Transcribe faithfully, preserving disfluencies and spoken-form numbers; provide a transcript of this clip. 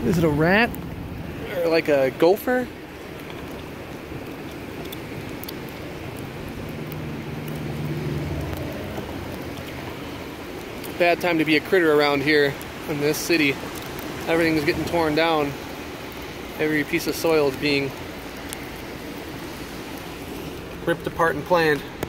Is it a rat? Or like a gopher? Bad time to be a critter around here in this city. Everything's getting torn down. Every piece of soil is being ripped apart and planned.